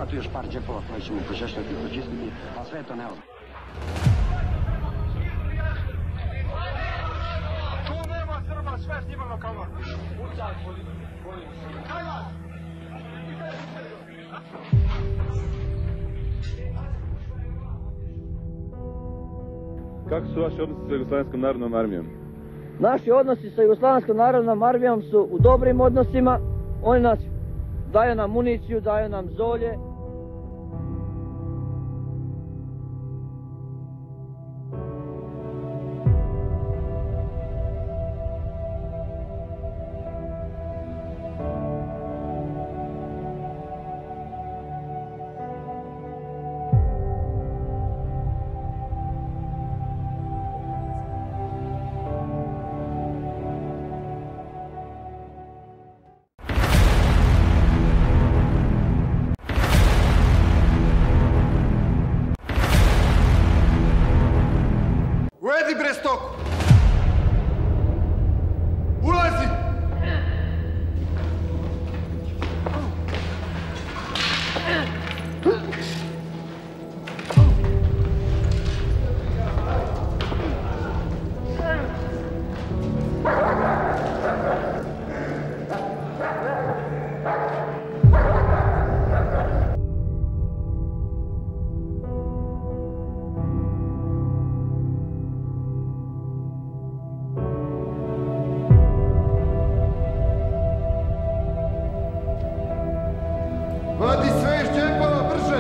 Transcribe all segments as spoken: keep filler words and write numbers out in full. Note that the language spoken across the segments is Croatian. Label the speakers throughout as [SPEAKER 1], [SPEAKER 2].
[SPEAKER 1] tu još par džepova koje ćemo počešljati i počistiti, a sve je to neozbiljno.
[SPEAKER 2] Tu nema Srba, sve snimano kao vam. Ucaj, molim.
[SPEAKER 3] Kako su vaši odnosi sa Jugoslavenskom narodnom armijom?
[SPEAKER 4] Naši odnosi sa Jugoslavenskom narodnom armijom su u dobrim odnosima. Oni nas daju nam municiju, daju nam zolje.
[SPEAKER 2] Ujedi bre stoku! Ulazi! Vadi sve iz džepova, brže!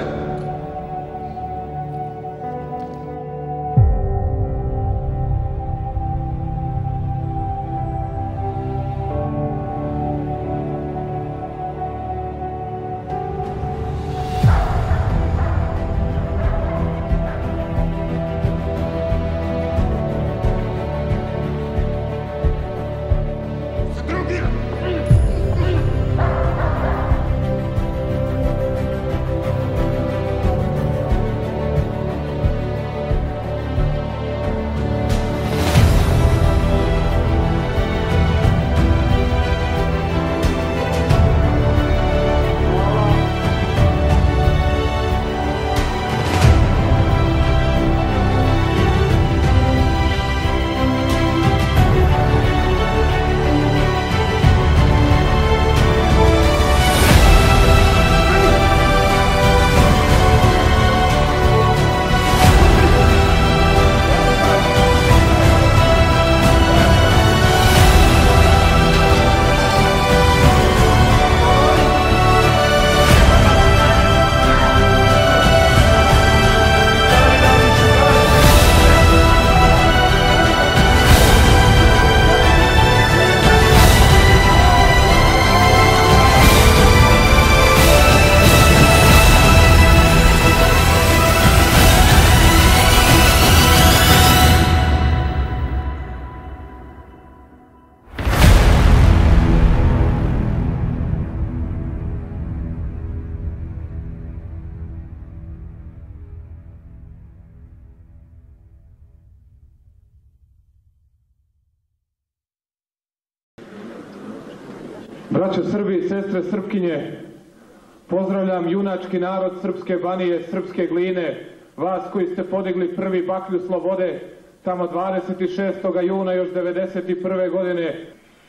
[SPEAKER 5] Braćo Srbi i sestre Srpkinje, pozdravljam junački narod Srpske Banije, Srpske Gline, vas koji ste podigli prvi baklju slobode tamo dvadeset šestog juna još devedeset prve godine.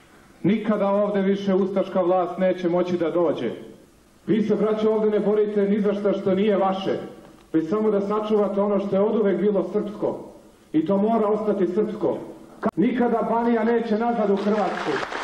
[SPEAKER 5] Nikada ovde više ustaška vlast neće moći da dođe. Vi se, braćo, ovde ne borite ni za šta što nije vaše, već samo da sačuvate ono što je oduvek bilo srpsko. I to mora ostati srpsko. Nikada Banija neće nazad u Hrvatsku.